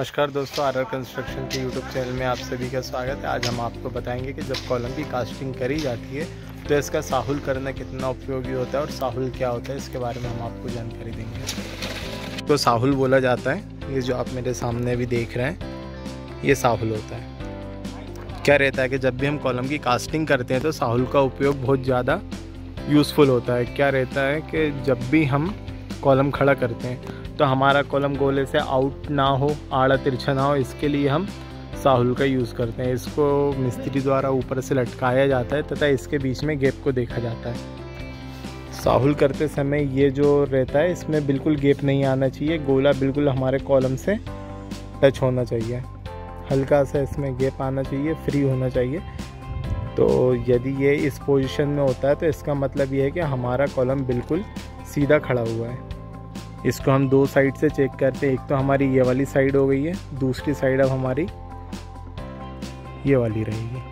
नमस्कार दोस्तों, RR construction के यूट्यूब चैनल में आप सभी का स्वागत है। आज हम आपको बताएंगे कि जब कॉलम की कास्टिंग करी जाती है तो इसका साहुल करना कितना उपयोगी होता है और साहुल क्या होता है, इसके बारे में हम आपको जानकारी देंगे। तो साहुल बोला जाता है, ये जो आप मेरे सामने भी देख रहे हैं ये साहुल होता है। क्या रहता है कि जब भी हम कॉलम की कास्टिंग करते हैं तो साहुल का उपयोग बहुत ज़्यादा यूज़फुल होता है। क्या रहता है कि जब भी हम कॉलम खड़ा करते हैं तो हमारा कॉलम गोले से आउट ना हो, आड़ा तिरछा ना हो, इसके लिए हम साहुल का यूज़ करते हैं। इसको मिस्त्री द्वारा ऊपर से लटकाया जाता है तथा इसके बीच में गैप को देखा जाता है। साहुल करते समय ये जो रहता है इसमें बिल्कुल गैप नहीं आना चाहिए, गोला बिल्कुल हमारे कॉलम से टच होना चाहिए, हल्का सा इसमें गैप आना चाहिए, फ्री होना चाहिए। तो यदि ये इस पोजीशन में होता है तो इसका मतलब ये है कि हमारा कॉलम बिल्कुल सीधा खड़ा हुआ है। इसको हम दो साइड से चेक करते हैं। एक तो हमारी ये वाली साइड हो गई है, दूसरी साइड अब हमारी ये वाली रहेगी।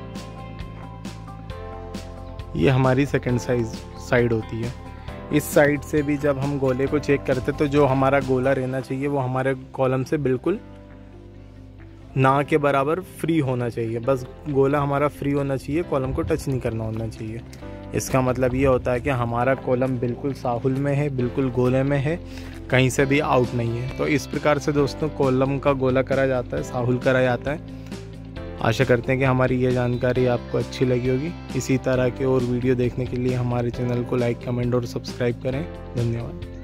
ये हमारी सेकंड साइड होती है। इस साइड से भी जब हम गोले को चेक करते तो जो हमारा गोला रहना चाहिए वो हमारे कॉलम से बिल्कुल ना के बराबर फ्री होना चाहिए। बस गोला हमारा फ्री होना चाहिए, कॉलम को टच नहीं करना होना चाहिए। इसका मतलब ये होता है कि हमारा कॉलम बिल्कुल साहुल में है, बिल्कुल गोले में है, कहीं से भी आउट नहीं है। तो इस प्रकार से दोस्तों कॉलम का गोला करा जाता है, साहुल करा जाता है। आशा करते हैं कि हमारी ये जानकारी आपको अच्छी लगी होगी। इसी तरह के और वीडियो देखने के लिए हमारे चैनल को लाइक, कमेंट और सब्सक्राइब करें। धन्यवाद।